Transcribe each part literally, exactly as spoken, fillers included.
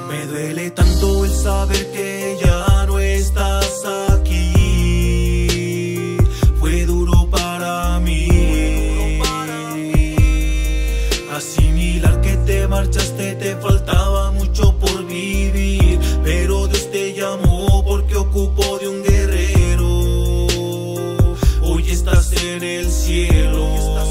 Me duele tanto el saber que ya no estás aquí. Fue duro para mí asimilar que te marchaste, te faltaba mucho por vivir. Pero Dios te llamó porque ocupó de un guerrero. Hoy estás en el cielo.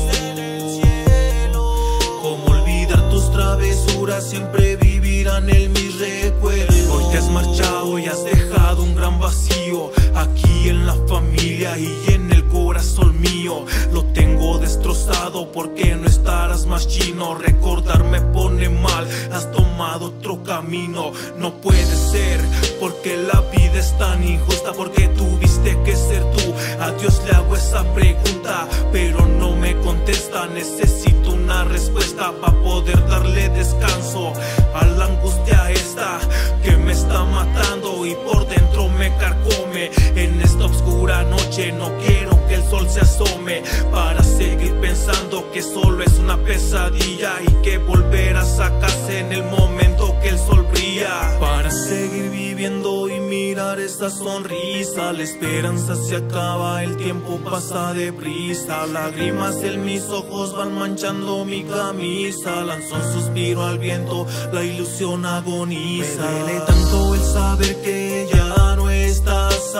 Cómo olvidar tus travesuras, siempre vivirán en mis recuerdos. Hoy te has marchado y has dejado un gran vacío aquí en la familia y en el corazón mío. Lo tengo destrozado porque no estarás más chino. Recordar me pone mal, has tomado otro camino. No puede ser porque la vida es tan injusta, porque tuviste que ser tú. A Dios le hago esa pregunta, pero no me contesta. Necesito una respuesta para poder darle descanso a la angustia esta que me está matando y por dentro me carcome. En esta oscura noche no quiero que el sol se asome para seguir pensando que solo es una pesadilla y que volverás a casa en el momento que el sol brilla. Para seguir viviendo y mirar esa sonrisa, la esperanza se acaba, el tiempo pasa deprisa. Lágrimas en mis ojos van manchando mi camisa. Lanzo un suspiro al viento, la ilusión agoniza. Me duele tanto el saber que ya no estás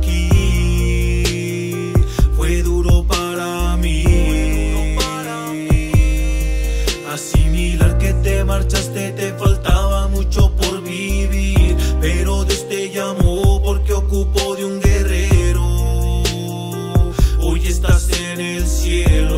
aquí. Fue duro para mí asimilar que te marchaste, te faltaba mucho por vivir. Pero Dios te llamó porque ocupó de un guerrero. Hoy estás en el cielo.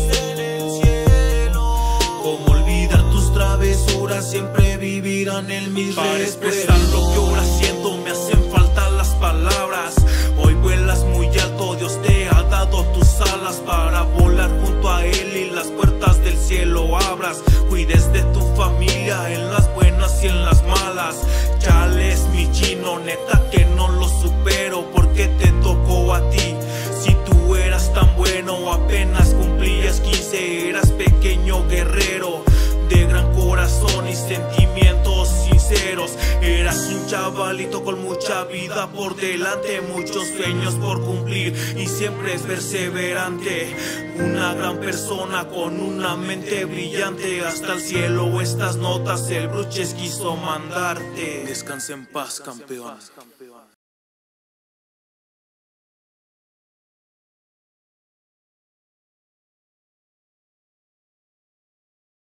Cómo olvidar tus travesuras, siempre vivirán en mis recuerdos. Para expresar lo que ahora siento me hacen falta las palabras. Hoy vuelas muy alto, Dios te ha dado tus alas para volar junto a Él y las puertas del cielo abras. Cuides de tu familia en las buenas y en las malas. Chale, es mi chino, neta que no lo supero porque te tocó a ti. Si tú eras tan bueno, apenas cumplías quince, eras pequeño guerrero de gran corazón y sentimientos sinceros. Eras un chavalito con mucha vida por delante, muchos sueños por cumplir y siempre es perseverante. Una gran persona con una mente brillante. Hasta el cielo estas notas el Bruches quiso mandarte. Descansa en paz, campeón.